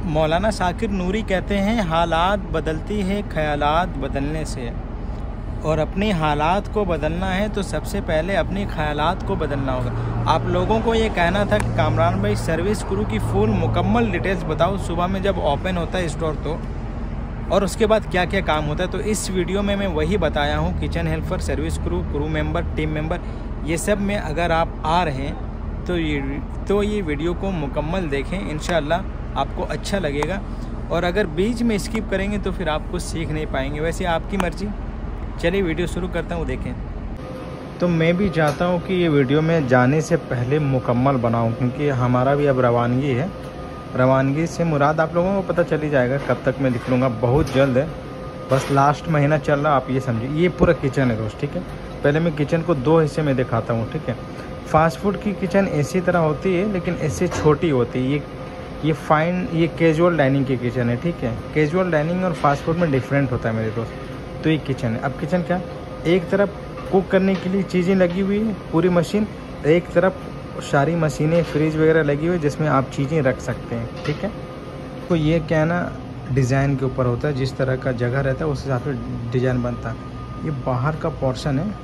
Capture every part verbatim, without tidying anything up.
मौलाना शाकिर नूरी कहते हैं, हालात बदलती है ख्यालात बदलने से, और अपनी हालात को बदलना है तो सबसे पहले अपनी ख्यालात को बदलना होगा। आप लोगों को ये कहना था कि कामरान भाई सर्विस क्रू की फुल मुकम्मल डिटेल्स बताओ, सुबह में जब ओपन होता है स्टोर तो, और उसके बाद क्या क्या काम होता है। तो इस वीडियो में मैं वही बताया हूँ। Kitchen helper, service crew, crew member, team member, ये सब में अगर आप आ रहे हैं तो ये तो ये वीडियो को मुकम्मल देखें, इंशाअल्लाह आपको अच्छा लगेगा। और अगर बीच में स्किप करेंगे तो फिर आप कुछ सीख नहीं पाएंगे, वैसे आपकी मर्ज़ी। चलिए वीडियो शुरू करता हूँ, देखें। तो मैं भी चाहता हूँ कि ये वीडियो में जाने से पहले मुकम्मल बनाऊँ, क्योंकि हमारा भी अब रवानगी है। रवानगी से मुराद आप लोगों को पता चल ही जाएगा कब तक मैं लिख लूँगा, बहुत जल्द है, बस लास्ट महीना चल रहा, आप ये समझिए। ये पूरा किचन है दोस्त, ठीक है। पहले मैं किचन को दो हिस्से में दिखाता हूँ, ठीक है। फास्ट फूड की किचन इसी तरह होती है, लेकिन इससे छोटी होती है। ये ये फाइन ये कैजुअल डाइनिंग की किचन है, ठीक है। कैजुअल डाइनिंग और फास्ट फूड में डिफरेंट होता है मेरे दोस्त। तो ये किचन है। अब किचन क्या, एक तरफ कुक करने के लिए चीज़ें लगी हुई है, पूरी मशीन, एक तरफ सारी मशीनें, फ्रिज वगैरह लगी हुई है जिसमें आप चीज़ें रख सकते हैं, ठीक है। तो ये क्या है ना, डिज़ाइन के ऊपर होता है, जिस तरह का जगह रहता है उस हिसाब से डिज़ाइन बनता है। ये बाहर का पोर्शन है,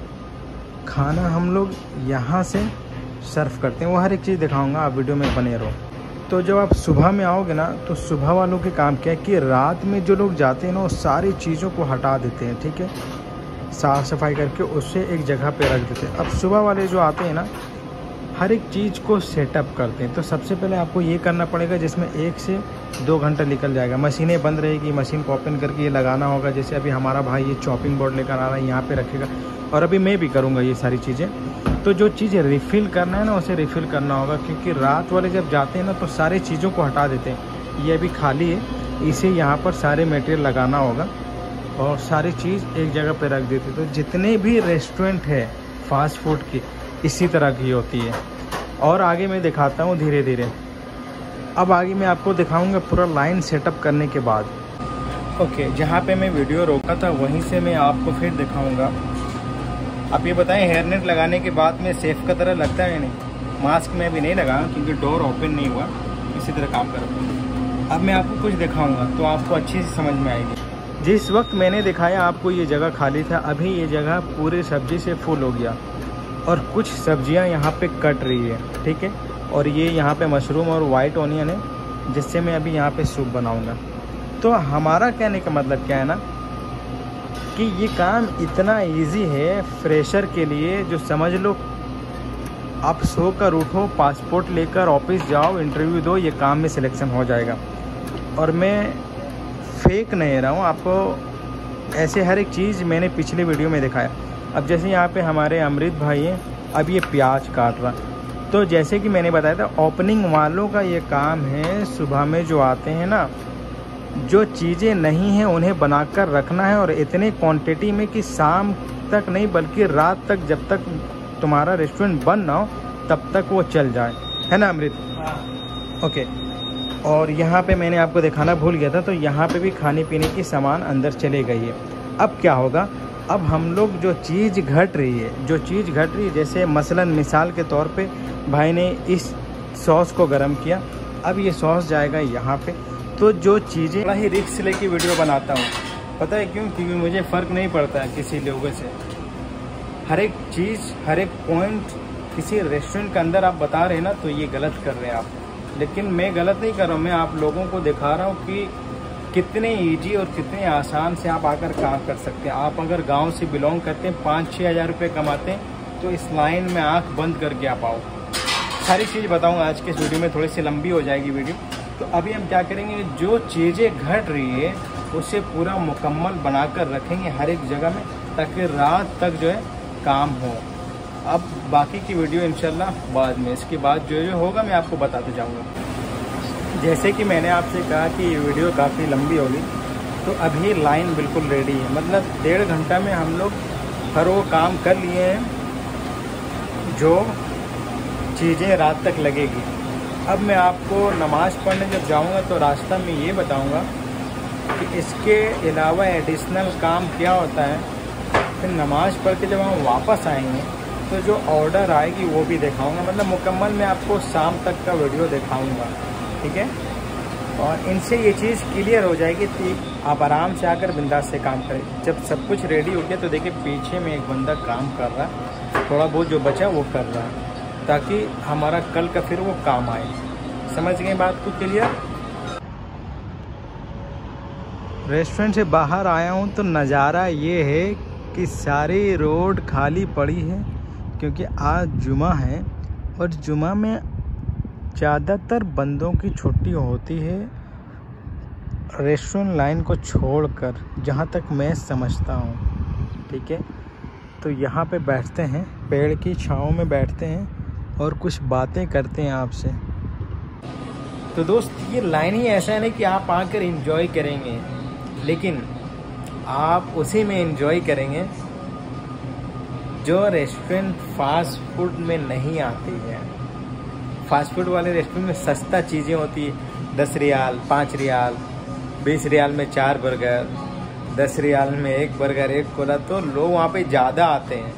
खाना हम लोग यहाँ से सर्व करते हैं। वो हर एक चीज़ दिखाऊंगा, आप वीडियो में बने रहो। तो जब आप सुबह में आओगे ना, तो सुबह वालों के काम क्या है कि रात में जो लोग जाते हैं ना, वो सारी चीज़ों को हटा देते हैं, ठीक है, साफ़ सफाई करके उससे एक जगह पे रख देते हैं। अब सुबह वाले जो आते हैं ना, हर एक चीज़ को सेटअप करते हैं। तो सबसे पहले आपको ये करना पड़ेगा, जिसमें एक से दो घंटा निकल जाएगा। मशीनें बंद रहेगी, मशीन को ओपन करके ये लगाना होगा। जैसे अभी हमारा भाई ये चॉपिंग बोर्ड लेकर आ रहा है, यहाँ पे रखेगा, और अभी मैं भी करूँगा ये सारी चीज़ें। तो जो चीज़ें रिफ़िल करना है ना, उसे रिफ़िल करना होगा, क्योंकि रात वाले जब जाते हैं ना तो सारी चीज़ों को हटा देते हैं। ये अभी खाली है, इसे यहाँ पर सारे मटेरियल लगाना होगा और सारी चीज़ एक जगह पर रख देते। तो जितने भी रेस्टोरेंट है फास्ट फूड की, इसी तरह की होती है। और आगे मैं दिखाता हूँ धीरे धीरे। अब आगे मैं आपको दिखाऊंगा पूरा लाइन सेटअप करने के बाद। ओके, जहाँ पे मैं वीडियो रोका था वहीं से मैं आपको फिर दिखाऊंगा। आप ये बताएं, हेयरनेट लगाने के बाद में सेफ का तरह लगता है नहीं? मास्क में अभी नहीं लगाया क्योंकि डोर ओपन नहीं हुआ, इसी तरह काम कर रहा हूँ। अब मैं आपको कुछ दिखाऊँगा तो आपको अच्छी से समझ में आएगी। जिस वक्त मैंने दिखाया आपको ये जगह खाली था, अभी ये जगह पूरी सब्जी से फुल हो गया, और कुछ सब्जियां यहाँ पे कट रही है, ठीक है। और ये यहाँ पे मशरूम और वाइट ऑनियन है, जिससे मैं अभी यहाँ पे सूप बनाऊँगा। तो हमारा कहने का मतलब क्या है ना, कि ये काम इतना इजी है फ्रेशर के लिए, जो समझ लो आप सो कर उठो, पासपोर्ट लेकर ऑफिस जाओ, इंटरव्यू दो, ये काम में सिलेक्शन हो जाएगा। और मैं फेक नहीं रहा हूँ, आपको ऐसे हर एक चीज़ मैंने पिछले वीडियो में दिखाया। अब जैसे यहाँ पे हमारे अमृत भाई हैं, अब ये प्याज काट रहा। तो जैसे कि मैंने बताया था, ओपनिंग वालों का ये काम है, सुबह में जो आते हैं ना, जो चीज़ें नहीं हैं उन्हें बनाकर रखना है, और इतने क्वांटिटी में कि शाम तक नहीं बल्कि रात तक, जब तक तुम्हारा रेस्टोरेंट बंद ना हो तब तक वो चल जाए, है ना अमृत? हाँ। ओके। और यहाँ पे मैंने आपको दिखाना भूल गया था, तो यहाँ पे भी खाने पीने की सामान अंदर चले गई है। अब क्या होगा, अब हम लोग जो चीज़ घट रही है जो चीज़ घट रही है जैसे मसलन मिसाल के तौर पे भाई ने इस सॉस को गर्म किया, अब ये सॉस जाएगा यहाँ पे। तो जो चीज़ें, बड़ा ही रिस्क लेके वीडियो बनाता हूँ, पता है क्यों? क्योंकि मुझे फ़र्क नहीं पड़ता है किसी लोगों से। हर एक चीज़, हर एक पॉइंट किसी रेस्टोरेंट के अंदर आप बता रहे हैं ना, तो ये गलत कर रहे हैं आप। लेकिन मैं गलत नहीं कर रहा हूँ, मैं आप लोगों को दिखा रहा हूँ कि कितने इजी और कितने आसान से आप आकर काम कर सकते हैं। आप अगर गांव से बिलोंग करते हैं, पाँच छः हज़ार रुपये कमाते हैं, तो इस लाइन में आंख बंद करके आप आओ। सारी चीज़ बताऊंगा आज के इस वीडियो में, थोड़ी सी लंबी हो जाएगी वीडियो। तो अभी हम क्या करेंगे, जो चीज़ें घट रही है उसे पूरा मुकम्मल बनाकर रखेंगे हर एक जगह में, ताकि रात तक जो है काम हो। अब बाकी की वीडियो इंशाल्लाह बाद में, इसके बाद जो जो होगा मैं आपको बताते जाऊँगा। जैसे कि मैंने आपसे कहा कि ये वीडियो काफ़ी लंबी होगी, तो अभी लाइन बिल्कुल रेडी है। मतलब डेढ़ घंटा में हम लोग हर वो काम कर लिए हैं जो चीज़ें रात तक लगेगी। अब मैं आपको नमाज़ पढ़ने जब जाऊंगा तो रास्ता में ये बताऊंगा कि इसके अलावा एडिशनल काम क्या होता है। फिर नमाज़ पढ़ के जब हम वापस आएंगे तो जो ऑर्डर आएगी वो भी दिखाऊंगा। मतलब मुकम्मल मैं आपको शाम तक का वीडियो दिखाऊंगा, ठीक है। और इनसे ये चीज़ क्लियर हो जाएगी कि आप आराम से आकर बिंदास से काम करें। जब सब कुछ रेडी हो गया तो देखिए पीछे में एक बंदा काम कर रहा है, थोड़ा बहुत जो बचा वो कर रहा है, ताकि हमारा कल का फिर वो काम आए। समझ गए बात को क्लियर? रेस्टोरेंट से बाहर आया हूँ तो नज़ारा ये है कि सारी रोड खाली पड़ी है, क्योंकि आज जुमा है और जुमा में ज़्यादातर बंदों की छुट्टी होती है रेस्टोरेंट लाइन को छोड़कर, जहाँ तक मैं समझता हूँ। ठीक है, तो यहाँ पे बैठते हैं, पेड़ की छांव में बैठते हैं और कुछ बातें करते हैं आपसे। तो दोस्त ये लाइन ही ऐसा है ना कि आप आकर एंजॉय करेंगे, लेकिन आप उसी में एंजॉय करेंगे जो रेस्टोरेंट फास्ट फूड में नहीं आती है। फास्ट फूड वाले रेस्टोरेंट में सस्ता चीज़ें होती है, दस रियाल, पाँच रियाल, बीस रियाल में चार बर्गर, दस रियाल में एक बर्गर, एक कोला, तो लोग वहाँ पे ज़्यादा आते हैं।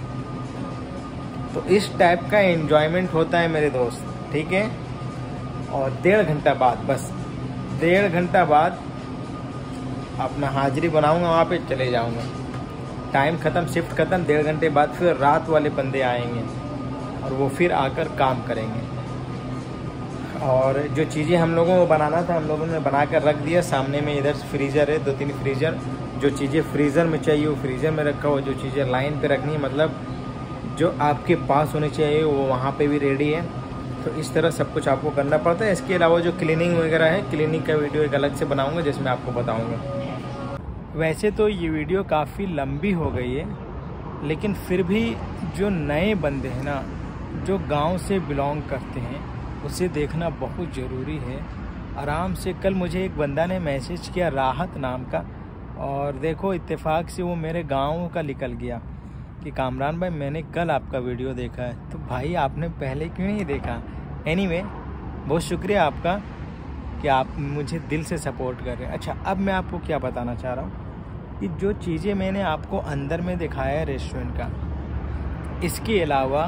तो इस टाइप का एंजॉयमेंट होता है मेरे दोस्त। ठीक है, और डेढ़ घंटा बाद, बस डेढ़ घंटा बाद अपना हाजिरी बनाऊंगा, वहाँ पे चले जाऊंगा। टाइम ख़त्म, शिफ्ट ख़त्म, डेढ़ घंटे बाद फिर रात वाले बंदे आएंगे और वो फिर आकर काम करेंगे। और जो चीज़ें हम लोगों को बनाना था हम लोगों ने बना कर रख दिया। सामने में इधर फ्रीज़र है, दो तीन फ्रीज़र, जो चीज़ें फ्रीज़र में चाहिए वो फ्रीज़र में रखा हो, जो चीज़ें लाइन पे रखनी है, मतलब जो आपके पास होनी चाहिए वो वहाँ पे भी रेडी है। तो इस तरह सब कुछ आपको करना पड़ता है। इसके अलावा जो क्लीनिंग वगैरह है, क्लीनिंग का वीडियो एक अलग से बनाऊँगा जिसमें आपको बताऊँगा। वैसे तो ये वीडियो काफ़ी लंबी हो गई है, लेकिन फिर भी जो नए बंदे हैं ना, जो गांव से बिलोंग करते हैं, उसे देखना बहुत ज़रूरी है। आराम से कल मुझे एक बंदा ने मैसेज किया, राहत नाम का, और देखो इत्तेफाक से वो मेरे गांव का निकल गया कि कामरान भाई मैंने कल आपका वीडियो देखा है। तो भाई आपने पहले क्यों नहीं देखा? एनीवे बहुत शुक्रिया आपका कि आप मुझे दिल से सपोर्ट कर रहे हैं। अच्छा, अब मैं आपको क्या बताना चाह रहा हूँ कि जो चीज़ें मैंने आपको अंदर में दिखाया है रेस्टोरेंट का, इसके अलावा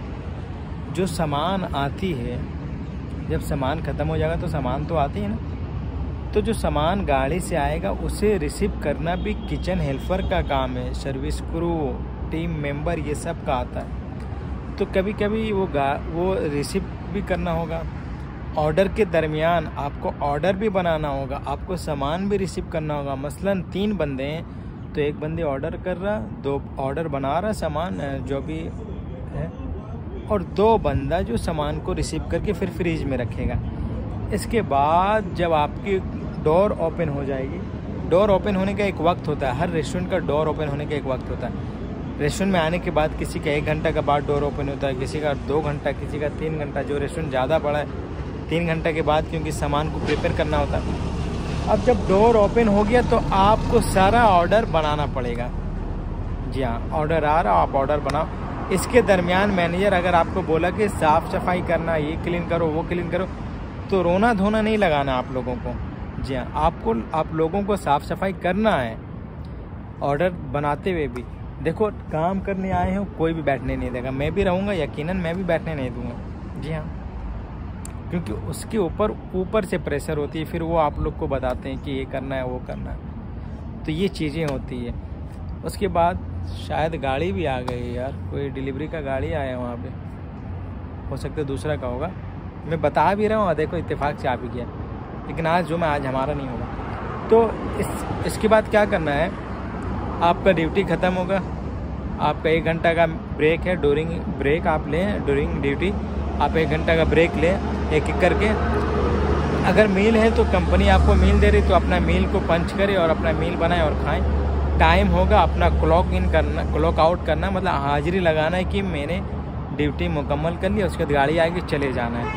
जो सामान आती है, जब सामान ख़त्म हो जाएगा तो सामान तो आती है ना, तो जो सामान गाड़ी से आएगा उसे रिसीव करना भी किचन हेल्पर का काम है। सर्विस क्रू, टीम मेंबर, ये सब का आता है। तो कभी कभी वो गा वो रिसीव भी करना होगा। ऑर्डर के दरमियान आपको ऑर्डर भी बनाना होगा, आपको सामान भी रिसीव करना होगा। मसलन तीन बंदे हैं तो एक बंदे ऑर्डर कर रहा, दो ऑर्डर बना रहा सामान जो भी है, और दो बंदा जो सामान को रिसीव करके फिर फ्रिज में रखेगा। इसके बाद जब आपकी डोर ओपन हो जाएगी, डोर ओपन होने का एक वक्त होता है, हर रेस्टोरेंट का डोर ओपन होने का एक वक्त होता है। रेस्टोरेंट में आने के बाद किसी का एक घंटा का बाद डोर ओपन होता है, किसी का दो घंटा, किसी का तीन घंटा। जो रेस्टोरेंट ज़्यादा बड़ा है तीन घंटे के बाद, क्योंकि सामान को प्रिपेयर करना होता है। अब जब डोर ओपन हो गया तो आपको सारा ऑर्डर बनाना पड़ेगा। जी हाँ, ऑर्डर आ रहा, आप ऑर्डर बनाओ। इसके दरमियान मैनेजर अगर आपको बोला कि साफ़ सफाई करना, ये क्लीन करो, वो क्लीन करो, तो रोना धोना नहीं लगाना आप लोगों को। जी हाँ, आपको आप लोगों को साफ़ सफाई करना है ऑर्डर बनाते हुए भी। देखो काम करने आए हो, कोई भी बैठने नहीं देगा। मैं भी रहूँगा, यकीनन मैं भी बैठने नहीं दूँगा। जी हाँ, क्योंकि उसके ऊपर ऊपर से प्रेशर होती है, फिर वो आप लोग को बताते हैं कि ये करना है, वो करना है। तो ये चीज़ें होती है। उसके बाद शायद गाड़ी भी आ गई यार, कोई डिलीवरी का गाड़ी आया वहाँ पे, हो सकता है दूसरा का होगा। मैं बता भी रहा हूँ, देखो इत्तेफाक से आ भी गया, लेकिन आज जो मैं आज हमारा नहीं होगा। तो इस इसके बाद क्या करना है, आपका ड्यूटी ख़त्म होगा, आपका एक घंटा का ब्रेक है, ड्यूरिंग ब्रेक आप लें, ड्यूरिंग ड्यूटी आप एक घंटा का ब्रेक लें एक एक करके। अगर मील है तो कंपनी आपको मील दे रही तो अपना मील को पंच करें और अपना मील बनाएं और खाएं। टाइम होगा अपना क्लॉक इन करना, क्लॉक आउट करना, मतलब हाजिरी लगाना है कि मैंने ड्यूटी मुकम्मल कर लिया। उसके बाद गाड़ी आएगी, चले जाना है।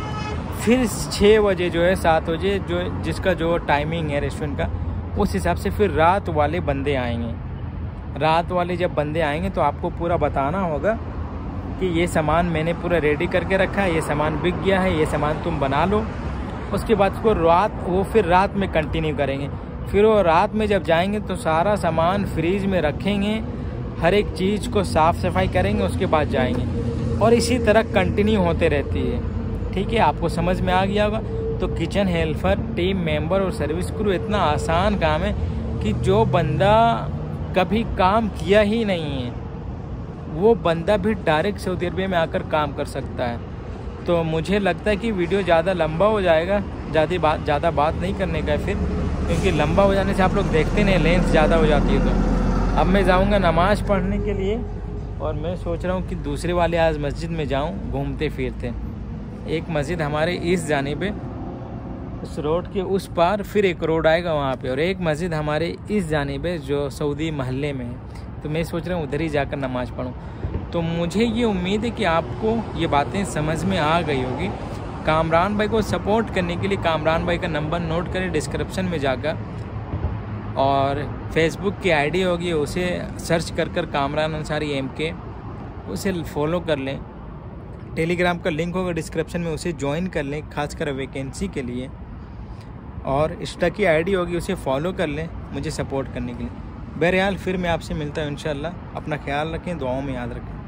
फिर छः बजे जो है, सात बजे जो जिसका जो टाइमिंग है रेस्टोरेंट का, उस हिसाब से फिर रात वाले बंदे आएंगे। रात वाले जब बंदे आएंगे तो आपको पूरा बताना होगा कि ये सामान मैंने पूरा रेडी करके रखा है, ये सामान बिक गया है, ये सामान तुम बना लो। उसके बाद उसको रात वो फिर रात में कंटिन्यू करेंगे। फिर वो रात में जब जाएंगे तो सारा सामान फ्रीज में रखेंगे, हर एक चीज़ को साफ़ सफाई करेंगे, उसके बाद जाएंगे। और इसी तरह कंटिन्यू होते रहती है। ठीक है, आपको समझ में आ गया होगा। तो किचन हेल्पर, टीम मेंबर और सर्विस क्रू इतना आसान काम है कि जो बंदा कभी काम किया ही नहीं है वो बंदा भी डायरेक्ट सऊदी अरबिया में आकर काम कर सकता है। तो मुझे लगता है कि वीडियो ज़्यादा लंबा हो जाएगा, ज़्यादा बात ज़्यादा बात नहीं करने का है फिर, क्योंकि लंबा हो जाने से आप लोग देखते नहीं, लेंथ ज़्यादा हो जाती है। तो अब मैं जाऊँगा नमाज़ पढ़ने के लिए और मैं सोच रहा हूँ कि दूसरे वाले आज मस्जिद में जाऊँ घूमते फिरते। एक मस्जिद हमारे इस जानिब है, उस रोड के उस पार फिर एक रोड आएगा वहाँ पे, और एक मस्जिद हमारे इस जानिब है जो सऊदी महल्ले में है। तो मैं सोच रहा हूँ उधर ही जाकर नमाज़ पढ़ूँ। तो मुझे ये उम्मीद है कि आपको ये बातें समझ में आ गई होगी। कामरान भाई को सपोर्ट करने के लिए कामरान भाई का नंबर नोट करें डिस्क्रिप्शन में जाकर, और फेसबुक की आईडी होगी उसे सर्च कर कर कामरान अंसारी एम के, उसे फॉलो कर लें। टेलीग्राम का लिंक होगा डिस्क्रिप्शन में, उसे ज्वाइन कर लें खासकर वैकेंसी के लिए, और इंस्टा की आईडी होगी उसे फॉलो कर लें मुझे सपोर्ट करने के लिए। बहरहाल फिर मैं आपसे मिलता हूँ इंशाल्लाह। अपना ख्याल रखें, दुआओं में याद रखें।